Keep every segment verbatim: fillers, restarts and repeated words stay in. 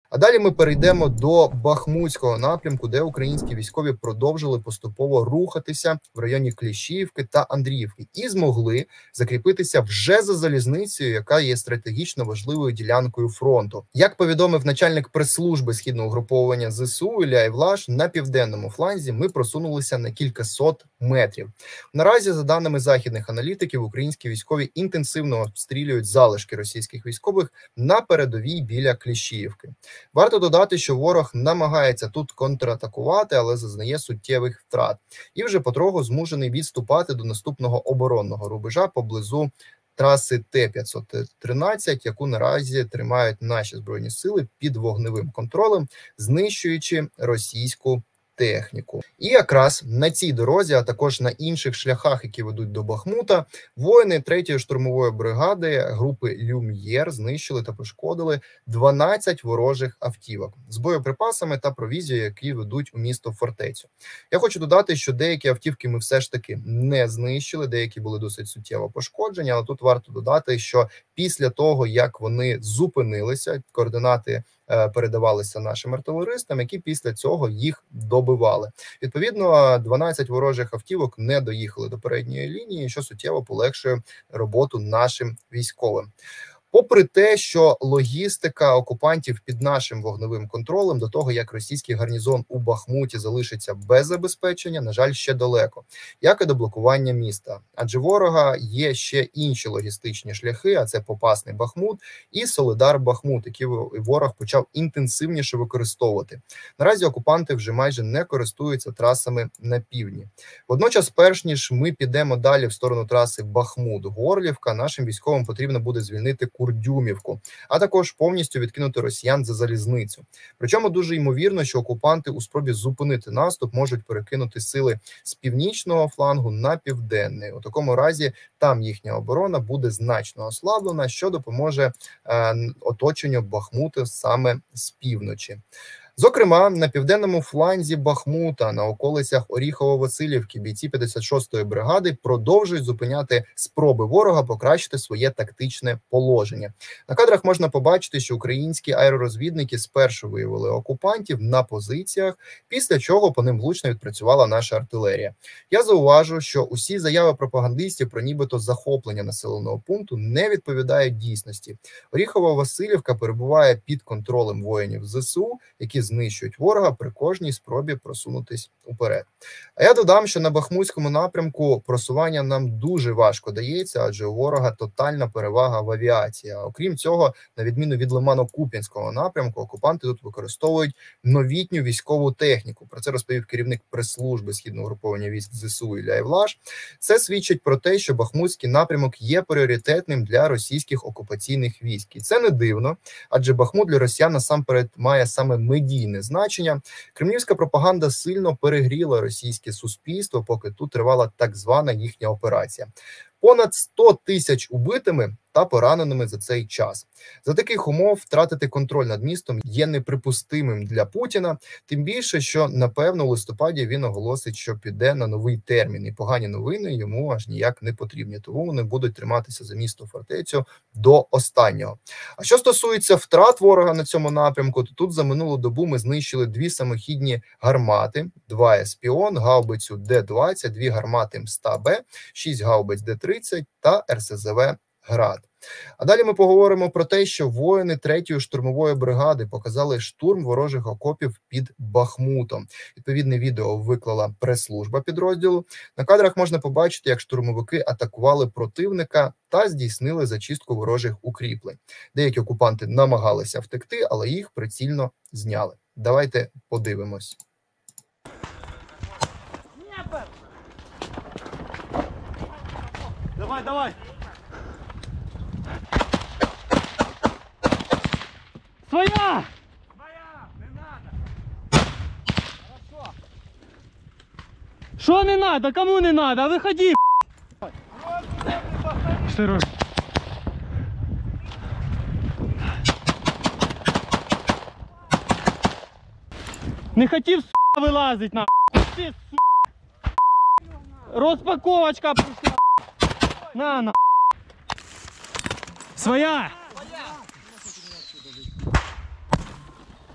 А далі ми перейдемо до Бахмутського напрямку, де українські військові продовжили поступово рухатися в районі Кліщіївки та Андріївки і змогли закріпитися вже за залізницею, яка є стратегічно важливою ділянкою фронту. Як повідомив начальник прес-служби східного угруповання ЗСУ Ілля Євлаш, на південному фланзі ми просунулися на кількасот метрів. Наразі, за даними західних аналітиків, українські військові інтенсивно обстрілюють залишки російських військових на передовій біля Кліщіївки. Варто додати, що ворог намагається тут контратакувати, але зазнає суттєвих втрат. І вже потроху змушений відступати до наступного оборонного рубежа поблизу траси Т п'ятсот тринадцять, яку наразі тримають наші Збройні сили під вогневим контролем, знищуючи російську техніку. І якраз на цій дорозі, а також на інших шляхах, які ведуть до Бахмута, воїни третьої штурмової бригади групи Люм'єр знищили та пошкодили дванадцять ворожих автівок з боєприпасами та провізією, які ведуть у місто фортецю. Я хочу додати, що деякі автівки ми все ж таки не знищили, деякі були досить суттєво пошкоджені, але тут варто додати, що після того, як вони зупинилися, координати передавалися нашим артилеристам, які після цього їх добивали. Відповідно, дванадцять ворожих автівок не доїхали до передньої лінії, що суттєво полегшує роботу нашим військовим. Попри те, що логістика окупантів під нашим вогневим контролем до того, як російський гарнізон у Бахмуті залишиться без забезпечення, на жаль, ще далеко, як і до блокування міста. Адже ворога є ще інші логістичні шляхи, а це Попасний Бахмут і Солидар-Бахмут, які ворог почав інтенсивніше використовувати. Наразі окупанти вже майже не користуються трасами на півдні. Водночас, перш ніж ми підемо далі в сторону траси Бахмут-Горлівка, нашим військовим потрібно буде звільнити Курдюмівку, а також повністю відкинути росіян за залізницю. Причому дуже ймовірно, що окупанти у спробі зупинити наступ можуть перекинути сили з північного флангу на південний. У такому разі там їхня оборона буде значно ослаблена, що допоможе е, оточенню Бахмута саме з півночі. Зокрема, на південному фланзі Бахмута, на околицях Оріхово-Василівки, бійці п'ятдесят шостої бригади продовжують зупиняти спроби ворога покращити своє тактичне положення. На кадрах можна побачити, що українські аеророзвідники спершу виявили окупантів на позиціях, після чого по ним влучно відпрацювала наша артилерія. Я зауважу, що усі заяви пропагандистів про нібито захоплення населеного пункту не відповідають дійсності. Оріхово-Василівка перебуває під контролем воїнів ЗСУ, які знищують ворога при кожній спробі просунутись уперед. А я додам, що на Бахмутському напрямку просування нам дуже важко дається, адже у ворога тотальна перевага в авіації. А окрім цього, на відміну від Лимано-Куп'янського напрямку, окупанти тут використовують новітню військову техніку. Про це розповів керівник прес-служби Східного угруповання військ ЗСУ Ілля Євлаш. Це свідчить про те, що Бахмутський напрямок є пріоритетним для російських окупаційних військ. І це не дивно, адже Бахмут для росіян насамперед має саме медійне значення. Кремлівська пропаганда сильно перегріла російське суспільство, поки тут тривала так звана їхня операція. Понад сто тисяч убитими та пораненими за цей час. За таких умов втратити контроль над містом є неприпустимим для Путіна, тим більше, що, напевно, у листопаді він оголосить, що піде на новий термін, і погані новини йому аж ніяк не потрібні, тому вони будуть триматися за місто-фортецю до останнього. А що стосується втрат ворога на цьому напрямку, то тут за минулу добу ми знищили дві самохідні гармати, два Еспіон, гаубицю Д двадцять, дві гармати М-ста-Б, шість гаубиць Д тридцять та Р С З В «Град». А далі ми поговоримо про те, що воїни третьої штурмової бригади показали штурм ворожих окопів під Бахмутом. Відповідне відео виклала прес-служба підрозділу. На кадрах можна побачити, як штурмовики атакували противника та здійснили зачистку ворожих укріплень. Деякі окупанти намагалися втекти, але їх прицільно зняли. Давайте подивимось. Давай, давай! Своя! Своя! Не надо! Хорошо! Что не надо? Кому не надо? Выходи! Что? Не хотів, с***, вилазить, на. Ти, с***. Розпаковочка прийшла. На, на. Своя!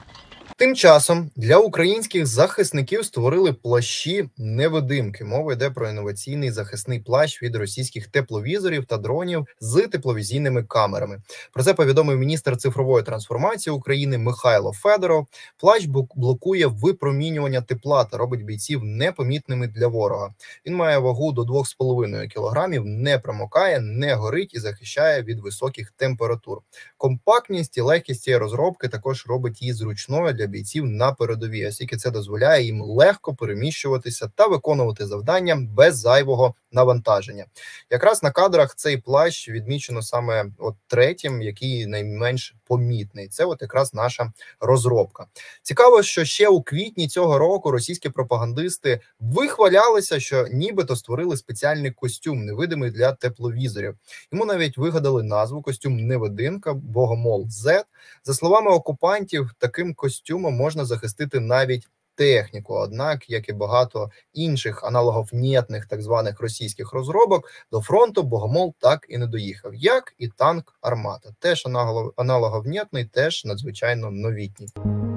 Тим часом для українських захисників створили плащі-невидимки. Мова йде про інноваційний захисний плащ від російських тепловізорів та дронів з тепловізійними камерами. Про це повідомив міністр цифрової трансформації України Михайло Федоров. Плащ блокує випромінювання тепла та робить бійців непомітними для ворога. Він має вагу до двох з половиною кілограмів, не промокає, не горить і захищає від високих температур. Компактність і легкість цієї розробки також робить її зручною для бійців на передовій, оскільки це дозволяє їм легко переміщуватися та виконувати завдання без зайвого навантаження. Якраз на кадрах цей плащ відмічено саме от третім, який найменш помітний. Це от якраз наша розробка. Цікаво, що ще у квітні цього року російські пропагандисти вихвалялися, що нібито створили спеціальний костюм, невидимий для тепловізорів. Йому навіть вигадали назву костюм-невидимка Богомол зет. За словами окупантів, таким костюмом можна захистити навіть техніку. Однак, як і багато інших аналоговнєтних так званих російських розробок, до фронту Богомол так і не доїхав. Як і танк Армата. Теж аналоговнєтний, теж надзвичайно новітній.